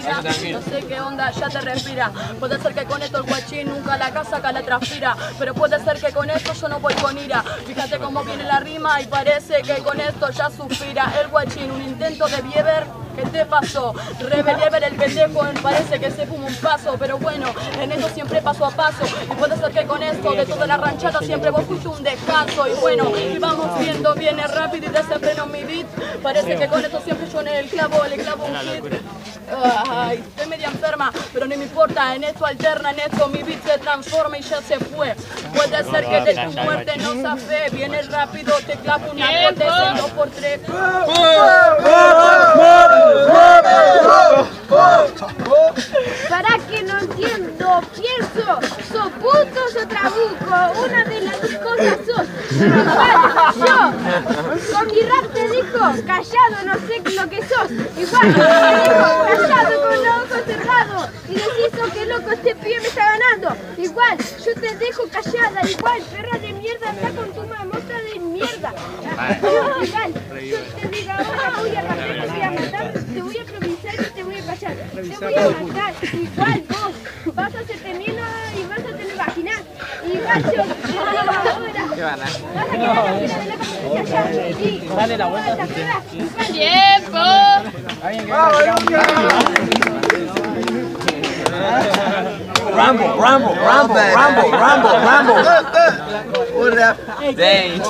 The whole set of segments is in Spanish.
mira, no sé qué onda, ya te respira. Puede ser que con esto el guachín nunca la casa acá la transpira, pero puede ser que con esto yo no voy con ira. Fíjate cómo viene la rima y parece que con esto ya suspira. El guachín, un intento de Bieber. ¿Qué te pasó? Rebeliever el pendejo, parece que se fuma un paso, pero bueno, en esto siempre paso a paso. Y puede ser que con esto de toda la ranchada siempre vos fuiste un descanso. Y bueno, y vamos viendo, viene rápido y desenfreno mi beat. Parece que con esto siempre yo en el clavo, le clavo un hit. Ay, estoy media enferma, pero no me importa, en esto alterna, en esto mi beat se transforma y ya se fue. Puede ser que de tu muerte no sabe, viene rápido, te clavo una potencia 2x3. Para que no entiendo, pienso, sos puto, sos trabuco, una de las dos cosas sos. Pero igual, yo, con mi rap te digo, callado, no sé lo que sos. Igual, te digo, callado con los ojos cerrados. Y decís que loco, este pibe me está ganando. Igual, yo te dejo callada, igual, perra de mierda, anda con tu mamota de mierda. Igual, yo te digo ahora, voy a matar, te voy a matar, te voy a improvisar y te voy a callar. Te voy a matar, igual vos vas a ser teniendo y vas a tener vagina. Igual yo te digo ahora, vas a quedar la fila de la competencia allá. Y dale la vuelta. ¡Tiempo! Rambo. What up? Dang.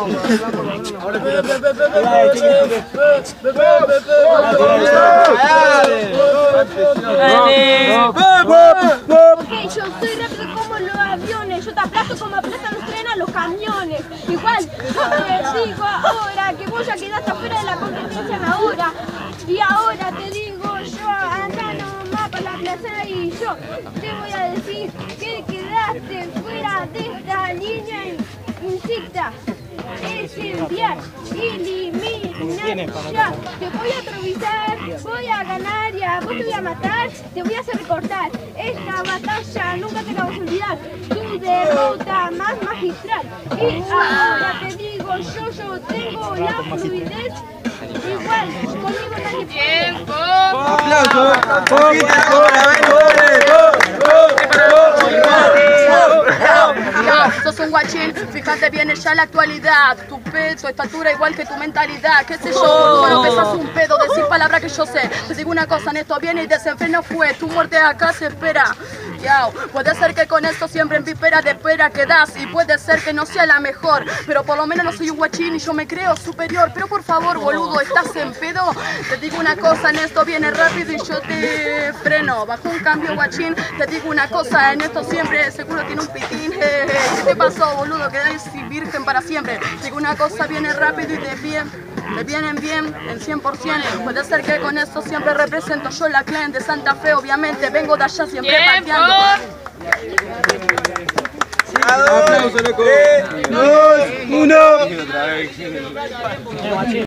Ok, yo soy rápido como los aviones, yo te aplasto como aplastan los trenes a los camiones. Igual, yo te digo ahora que vos ya quedaste afuera de la competencia en ahora. Y ahora te digo yo, anda nomás por la plaza y yo te voy a decir que quedaste fuera de esta línea invicta. Es enviar, eliminar, ya, te voy a improvisar, voy a ganar, ya, vos te voy a matar, te voy a hacer recortar. Esta batalla nunca te la vas a olvidar, tu derrota más magistral. Y ahora te digo, yo tengo la fluidez, igual, conmigo nadie puede. ¡Tiempo! Sos un guachín, fíjate bien ya la actualidad. Tu peso, estatura igual que tu mentalidad. Qué sé yo, bueno, pesas un pedo, decir palabras que yo sé. Te digo una cosa, en esto viene y desenfreno fue. Tu muerte acá se espera. Puede ser que con esto siempre en víspera de espera quedas. Y puede ser que no sea la mejor, pero por lo menos no soy un guachín y yo me creo superior. Pero por favor, boludo, ¿estás en pedo? Te digo una cosa, en esto viene rápido y yo te freno. Bajo un cambio, guachín, te digo una cosa, en esto siempre seguro tiene un pitín. ¿Qué te pasó, boludo? Quedás virgen para siempre. Te digo una cosa, viene rápido y te vienen bien en 100%. Puede ser que con esto siempre represento yo la clan de Santa Fe, obviamente vengo de allá siempre pateando. Aplausos, loco. 3, 2, 1.